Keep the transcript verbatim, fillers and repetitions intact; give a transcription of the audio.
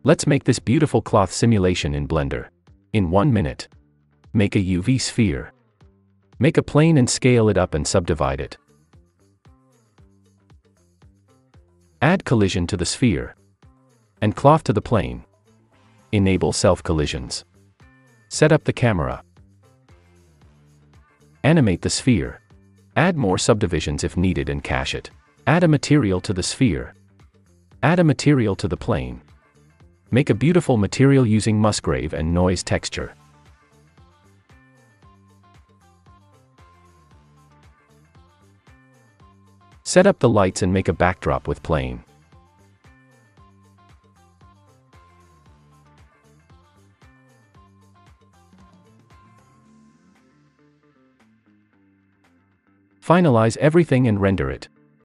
Let's make this beautiful cloth simulation in Blender. In one minute. Make a U V sphere. Make a plane and scale it up and subdivide it. Add collision to the sphere. And cloth to the plane. Enable self-collisions. Set up the camera. Animate the sphere. Add more subdivisions if needed and cache it. Add a material to the sphere. Add a material to the plane. Make a beautiful material using Musgrave and noise texture. Set up the lights and make a backdrop with plane. Finalize everything and render it.